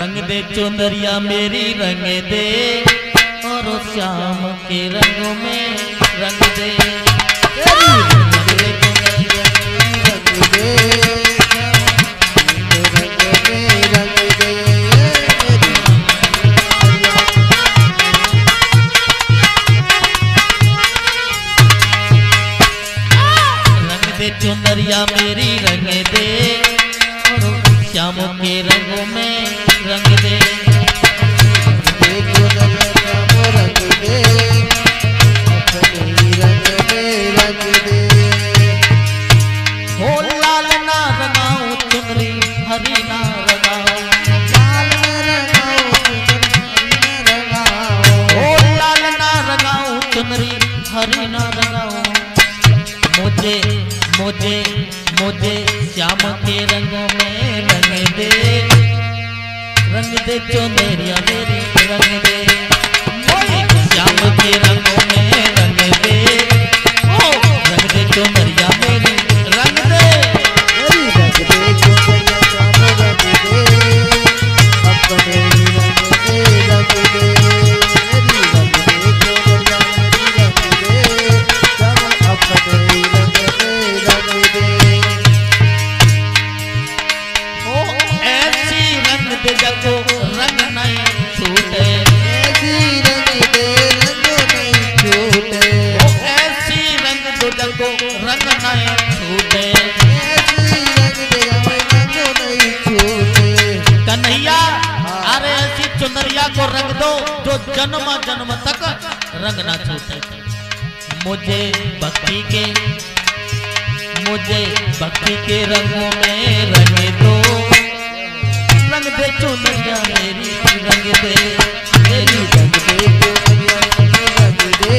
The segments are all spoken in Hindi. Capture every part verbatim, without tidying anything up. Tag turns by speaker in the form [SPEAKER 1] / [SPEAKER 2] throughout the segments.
[SPEAKER 1] रंग दे चुनरिया मेरी रंग दे और श्याम के रंगों में रंग दे, रंग दे चुनरिया रंग दे, रंग दे रंग दे रंग दे चुनरिया मेरी रंग दे और श्याम के रंगों में रंग दे, रंग दे अपने रंग में रंग दे। हो लाल ना रंगाऊं चुनरी हरी ना रंगाऊं, लाल ना रंगाऊं हो लाल ना रंगाऊं चुनरी हरी ना रंगाऊं, मुझे मुझे मुझे श्याम के रंगों में रंग दे, रंग दे चुनरिया मेरी रंग दे, श्याम के रंगों में रंग दे, ओ रंग दे चुनरिया मेरी रंग दे, रंग दे चुनरिया श्याम रंग दे अपने रंग दे रंग दे, रंग दे चुनरिया मेरी रंग दे श्याम अपने रंग दे रंग दे। ओ ऐसी रंग दे जगो रंग नहीं छूटे, ऐसी रंग दे रंग नहीं छूटे, ओ ऐसी रंग दे जगो रंग नहीं छूटे, ऐसी रंग दे रंग नहीं छूटे। कन्हैया अरे ऐसी चुनरिया को रंग दो जो जन्म जन्म तक रंग ना छूटे, मुझे भक्ति के मुझे भक्ति के रंगों में रंग दो, रंग दे चुनरिया मेरी रंग दे, मेरी रंग दे चुनरिया रंग दे,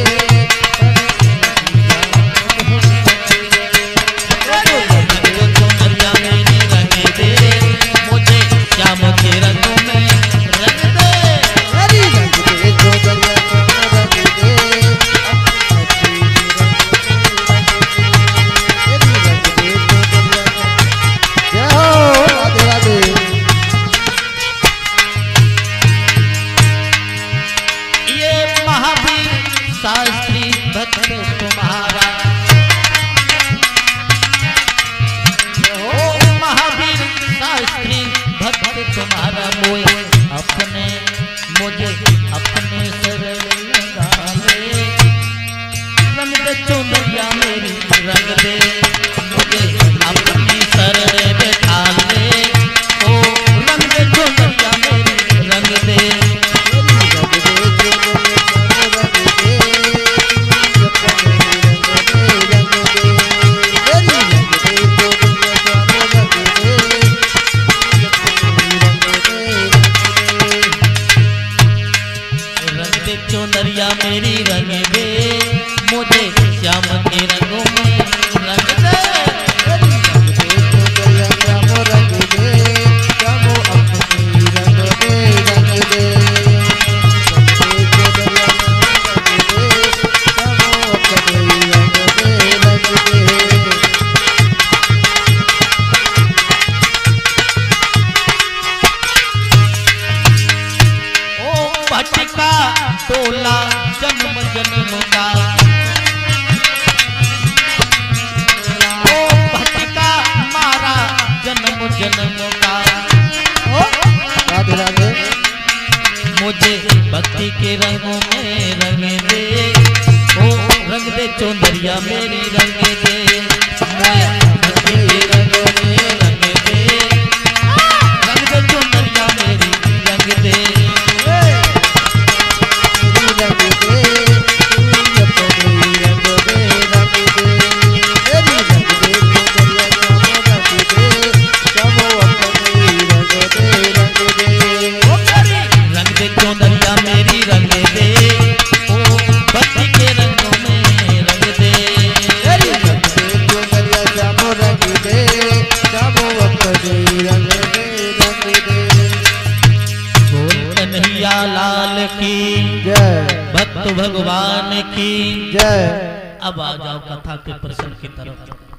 [SPEAKER 1] रंग दे चुनरिया मेरी रंग दे, मुझे श्याम के रंगों में रंग दे, मेरी रंग दे चुनरिया रंग दे, शास्त्री भक्त तुम्हारा हो महावीर शास्त्री भक्त तुम्हारा, मोए अपने मुझे अपने शरण डाले, रंग दे चुनरिया मेरी रंग दे, मुझे अपनी शरण बैठा ले, ओ रंग दे चुनरिया मेरी रंग दे, चुनरिया मेरी रंग दे, मुझे श्याम के रंगों में रंग दे, रंग दे चुनरिया श्याम रंग दे, श्याम अपनी रंग में रंग दे, रंग दे चुनरिया रंग दे, श्याम अपनी रंग में रंग दे। ओ भटका टोला जन्म जन्म का, ओ भटका मारा जन्म जन्म का, ओ राधे राधे मुझे भक्ति के रंगों में रंग दे, ओ रंग दे चुनरिया मेरी रंग दे, मैं भक्ति के रंगों में रंग दे, रंग दे चुनरिया मेरी रंग दे, रंग दे अपने रंग दे रंग दे, मेरी रंग दे चुनरिया रंग दे, श्याम अपने रंग दे रंग दे, रंग दे चुनरिया मेरी रंग दे, ओ भक्ति के रंगों में रंग दे, मेरी रंग दे चुनरिया श्याम रंग दे, श्याम अपने रंग दे रंग दे। बोल कन्हैया लाल की जय, भक्त भगवान की जय। अब आ जाओ कथा के प्रसंग की तरफ।